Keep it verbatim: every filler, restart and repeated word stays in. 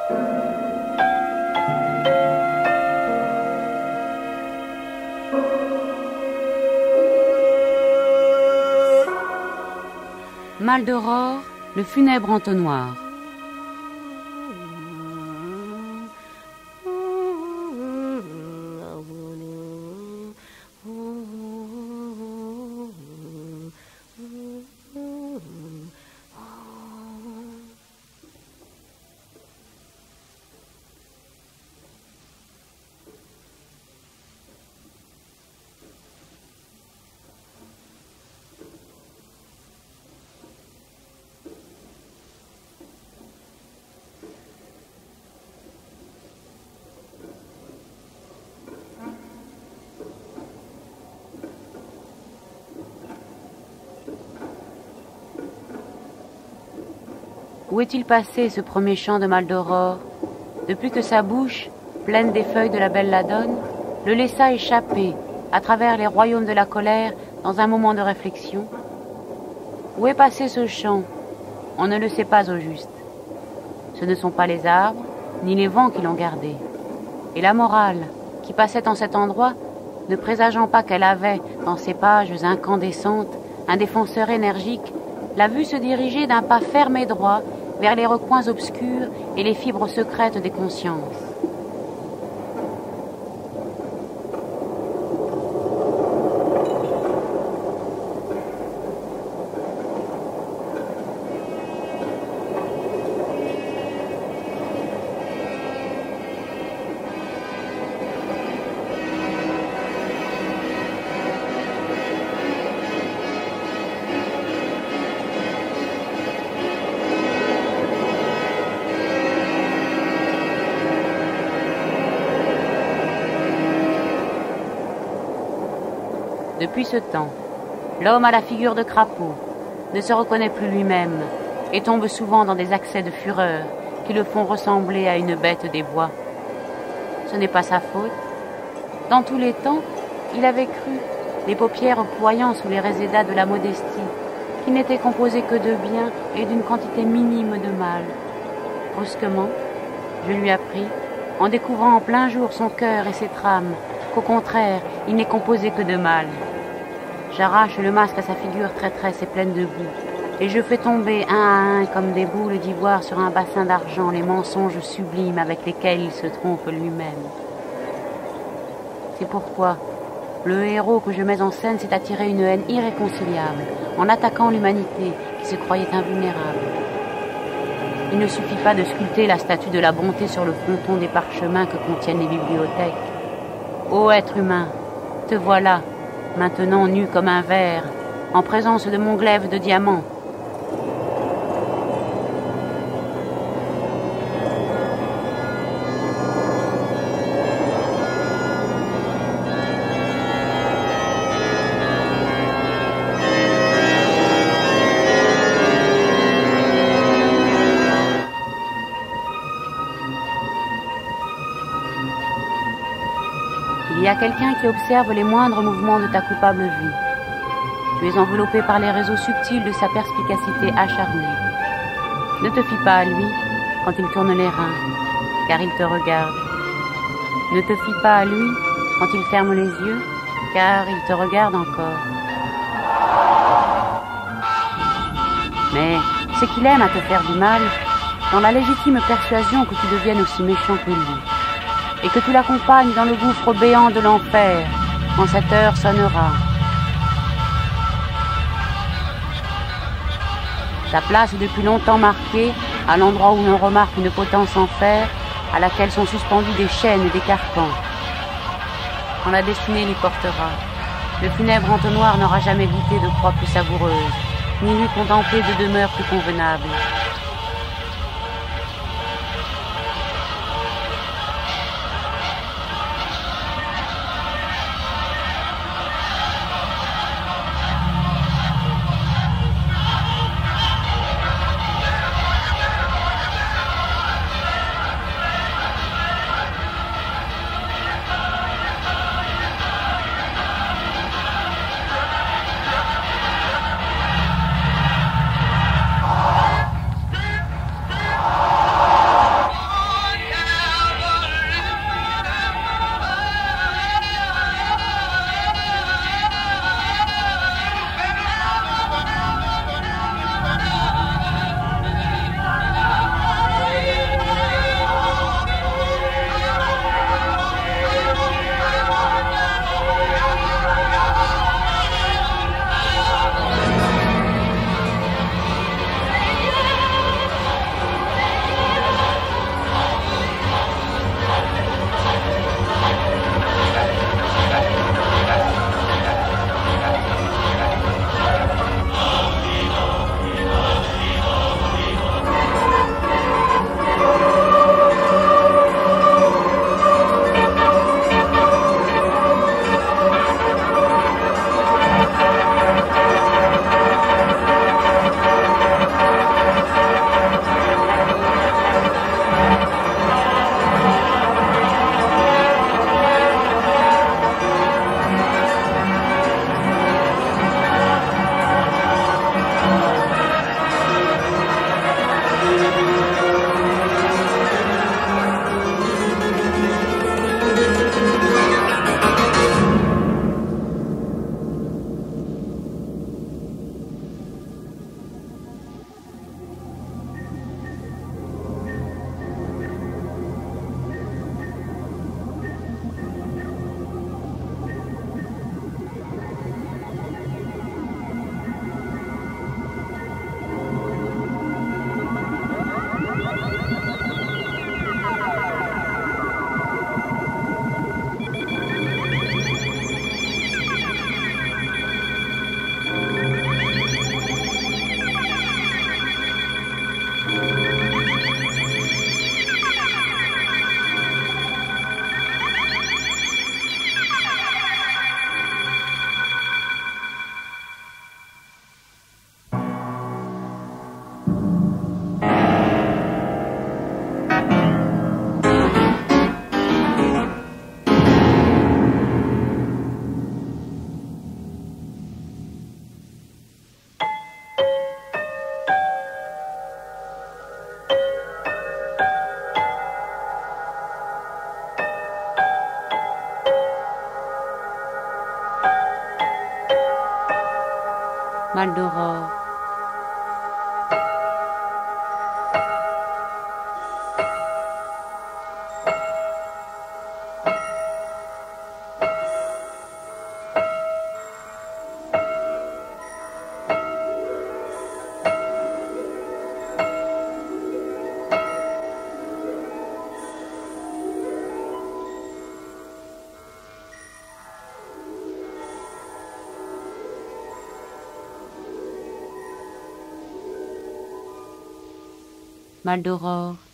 Mal d'aurore, le funèbre entonnoir. Où est-il passé, ce premier chant de Mal d'aurore, depuis que sa bouche, pleine des feuilles de la belladone, le laissa échapper à travers les royaumes de la colère dans un moment de réflexion? Où est passé ce chant? On ne le sait pas au juste. Ce ne sont pas les arbres, ni les vents qui l'ont gardé. Et la morale, qui passait en cet endroit, ne présageant pas qu'elle avait, dans ses pages incandescentes, un défenseur énergique, l'a vu se diriger d'un pas ferme et droit vers les recoins obscurs et les fibres secrètes des consciences. Depuis ce temps, l'homme à la figure de crapaud ne se reconnaît plus lui-même et tombe souvent dans des accès de fureur qui le font ressembler à une bête des bois. Ce n'est pas sa faute. Dans tous les temps, il avait cru, les paupières ployant sous les résédas de la modestie, qu'il n'était composé que de bien et d'une quantité minime de mal. Brusquement, je lui appris, en découvrant en plein jour son cœur et ses trames, qu'au contraire, il n'est composé que de mal. J'arrache le masque à sa figure traîtresse et pleine de boue, et je fais tomber un à un comme des boules d'ivoire sur un bassin d'argent les mensonges sublimes avec lesquels il se trompe lui-même. C'est pourquoi le héros que je mets en scène s'est attiré une haine irréconciliable en attaquant l'humanité qui se croyait invulnérable. Il ne suffit pas de sculpter la statue de la bonté sur le fronton des parchemins que contiennent les bibliothèques. Ô être humain, te voilà, maintenant nu comme un ver, en présence de mon glaive de diamant. Il y a quelqu'un qui observe les moindres mouvements de ta coupable vie. Tu es enveloppé par les réseaux subtils de sa perspicacité acharnée. Ne te fie pas à lui quand il tourne les reins, car il te regarde. Ne te fie pas à lui quand il ferme les yeux, car il te regarde encore. Mais c'est qu'il aime à te faire du mal, dans la légitime persuasion que tu deviennes aussi méchant que lui, et que tu l'accompagnes dans le gouffre béant de l'enfer, quand cette heure sonnera. Ta place est depuis longtemps marquée à l'endroit où l'on remarque une potence en fer à laquelle sont suspendus des chaînes et des carcans. Quand la destinée l'y portera, le funèbre entonnoir n'aura jamais goûté de proie plus savoureuse, ni lui contemplé de demeure plus convenable. Maldoror. Maldoror.